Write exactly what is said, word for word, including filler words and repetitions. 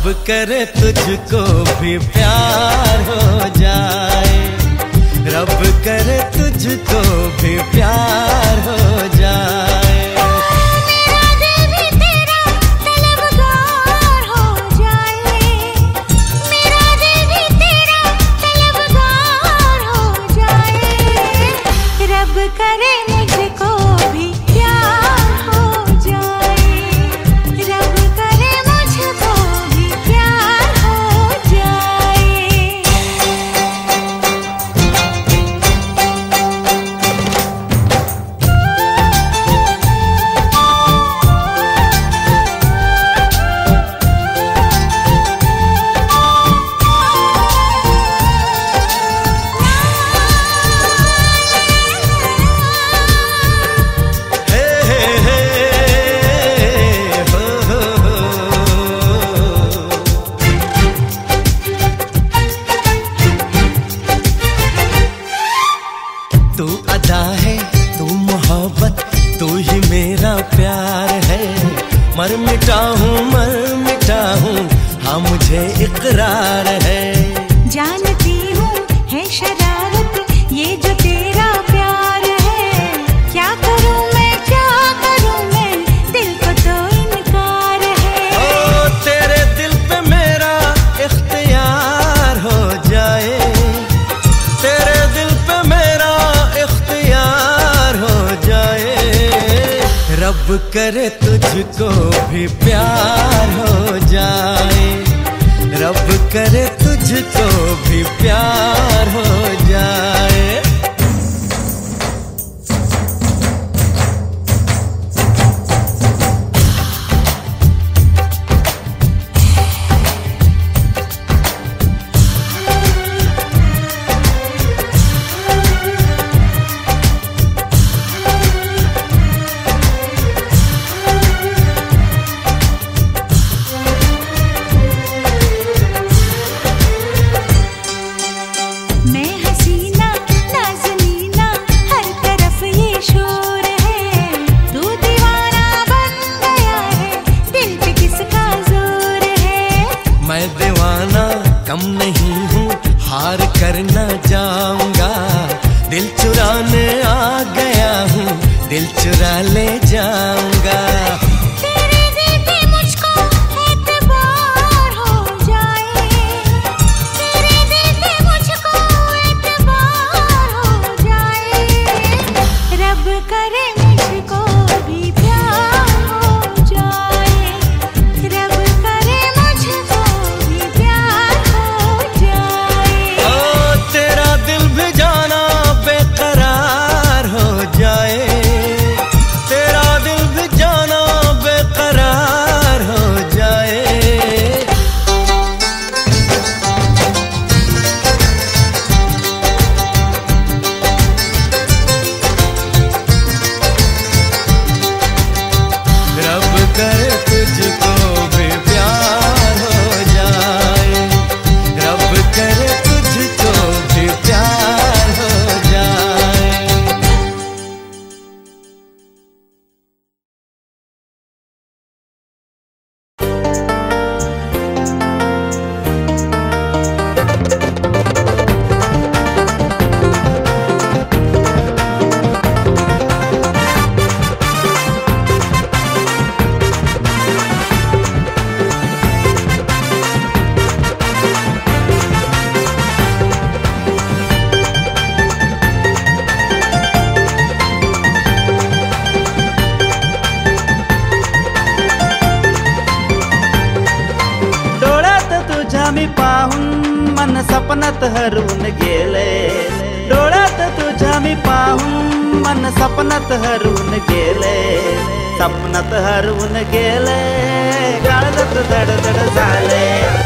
रब करे तुझको भी प्यार हो जाए, रब करे तुझको भी प्यार हो जाए। मेरा दिल भी तेरा तलबगार हो जाए, मेरा दिल भी तेरा तलबगार हो जाए। रब करे मुझको भी प्यार हो जाए, रब करे मुझको भी प्यार हो जाए। तू अदा है, तू मोहब्बत, तू ही मेरा प्यार है। मर मिटा हूँ, मर मिटा हूँ, हाँ मुझे इकरार है। जानती हूँ है शरारत ये जो तेरा प्यार है, क्या करूँ मैं क्या करूँ मैं, दिल को तो इनकार है। ओ तेरे दिल पे मेरा इख्तियार हो जाए, तेरे दिल पे मेरा इख्तियार हो जाए। रब करे तुझको भी प्यार हो जाए, रब करे तुझको भी प्यार हो जाए। मैं हसीना नाज़नीना हर तरफ ये शोर है, तू दीवाना बन गया है, दिल पे किसका जोर है। मैं दीवाना कम नहीं हूँ, हार करना जाऊंगा, दिल चुराने आ गया हूँ, दिल चुरा ले जाऊंगा। तेरे दिल पे मुझको एतबार हो जाए, तेरे दिल पे मुझको एतबार हो जाए। रब करे मुझको भी प्यार हो जाए, रब करे मुझको भी प्यार हो जाए। ओ तेरा दिल भी जाना बेकरार हो जाए, तेरा दिल भी जाना बेकरार हो जाए। रब करे तुझको भी प्यार हो जाए, रब करे तुझको भी प्यार हो जाए। डोळ्यात तुझ्या मी पाहून मन सपनात हरवून गेले, डोळ्यात तुझ्या मी पाहून मन सपनात हरवून गेले, सपनात हरवून गेले, काळजात धडधड झाले।